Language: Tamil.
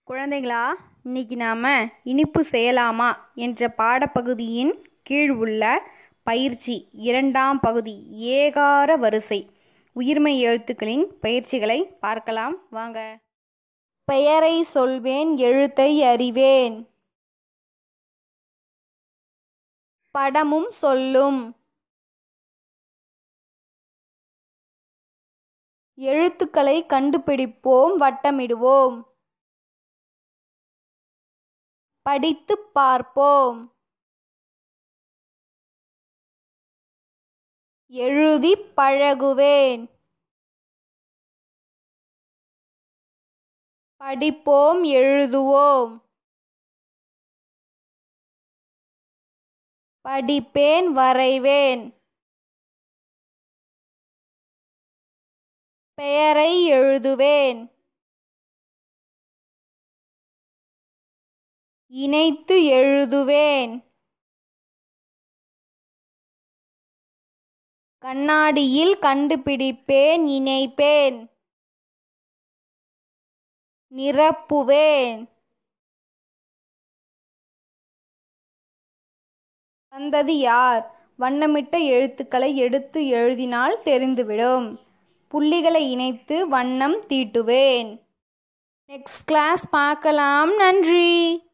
குழந்தைகளா, இன்னைக்கு நாம் இனிப்பு செய்யலாமா என்ற பாடப்பகுதியின் கீழ் உள்ள பயிற்சி 2ஆம் பகுதி ஏகார வரிசை உயிர்மெய் எழுத்துக்களின் பயிற்சிகளை பார்க்கலாம் வாங்க. பெயரை சொல்வேன், எழுத்தை அறிவேன். படமும் சொல்லும். எழுத்துக்களை கண்டுபிடிப்போம், வட்டமிடுவோம். படித்துப் பார்ப்போம். எழுதிப் பழகுவேன். படிப்போம், எழுதுவோம். படிப்பேன், வரைவேன். பெயரை எழுதுவேன். இணைத்து எழுதுவேன். கண்ணாடியில் கண்டுபிடிப்பேன், இணைப்பேன். நிரப்புவேன். வந்தது யார்? வண்ணமிட்ட எழுத்துக்களை எடுத்து எழுதினால் தெரிந்துவிடும். புள்ளிகளை இணைத்து வண்ணம் தீட்டுவேன். நெக்ஸ்ட் கிளாஸ் பார்க்கலாம். நன்றி.